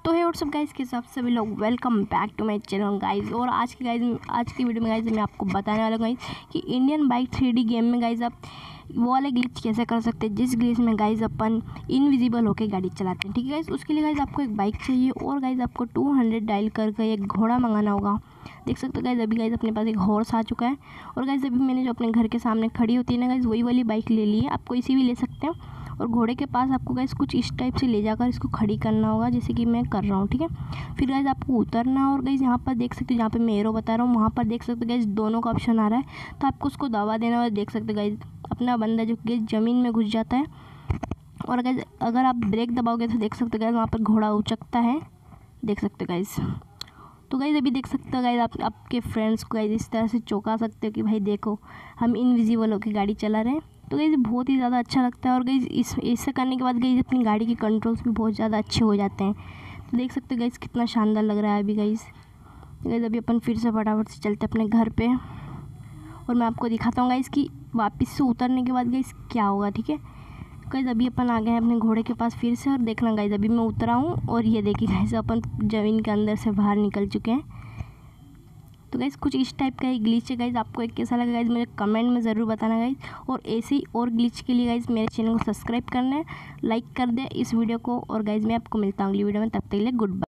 तो है और सब गाइस के साथ सभी लोग welcome back to my channel guys. और आज की वीडियो में गाइस मैं आपको बताने वाला हूँ गाइस कि इंडियन बाइक 3D गेम में गाइस आप वो वाले ग्लिच कैसे कर सकते हैं जिस ग्लिच में गाइस अपन इनविजिबल होकर गाड़ी चलाते हैं। ठीक है गाइस, उसके लिए गाइस आपको एक बाइक चाहिए और गाइस आपको 200 डायल करके एक घोड़ा मंगाना होगा। देख सकते हो गाइस अभी गाइस अपने पास एक हॉर्स आ चुका है और गाइस अभी मैंने जो अपने घर के सामने खड़ी होती है ना गाइस वही वाली बाइक ले ली है। आप कोई सी भी ले सकते हैं और घोड़े के पास आपको गाइस कुछ इस टाइप से ले जाकर इसको खड़ी करना होगा जैसे कि मैं कर रहा हूँ। ठीक है, फिर गाइस आपको उतरना और गाइस यहाँ पर देख सकते हो जहाँ पे मैं एरो बता रहा हूँ वहाँ पर देख सकते हो गाइस दोनों का ऑप्शन आ रहा है, तो आपको उसको दबा देना और देख सकते हो गाइस अपना बंदा जो गाइस ज़मीन में घुस जाता है। और गाइस अगर आप ब्रेक दबाओगे तो देख सकते हो गाइस वहाँ पर घोड़ा उचकता है, देख सकते हो गाइस। तो गाइस अभी देख सकते हो गाइस आप आपके फ्रेंड्स को गाइस इस तरह से चौंका सकते हो कि भाई देखो हम इनविजिबल होकर गाड़ी चला रहे हैं। तो गाइस बहुत ही ज़्यादा अच्छा लगता है और गाइस इससे करने के बाद गाइस अपनी गाड़ी के कंट्रोल्स भी बहुत ज़्यादा अच्छे हो जाते हैं। तो देख सकते हो गाइस कितना शानदार लग रहा है अभी गाइस। अभी अपन फिर से फटाफट से चलते अपने घर पे और मैं आपको दिखाता हूँ गाइस कि वापस से उतरने के बाद गाइस क्या होगा। ठीक है गाइस, अभी अपन आ गए हैं अपने घोड़े के पास फिर से और देखना गाइस अभी मैं उतरा हूँ और ये देखिए गाइस अपन ज़मीन के अंदर से बाहर निकल चुके हैं। तो गाइस कुछ इस टाइप का ही ग्लिच है गाइस, आपको एक कैसा लगा गाइस मुझे कमेंट में ज़रूर बताना गाइस। और ऐसे ही और ग्लिच के लिए गाइस मेरे चैनल को सब्सक्राइब करना है, लाइक कर दे इस वीडियो को और गाइस मैं आपको मिलता हूँ अगली वीडियो में, तब तक के लिए गुड बाय।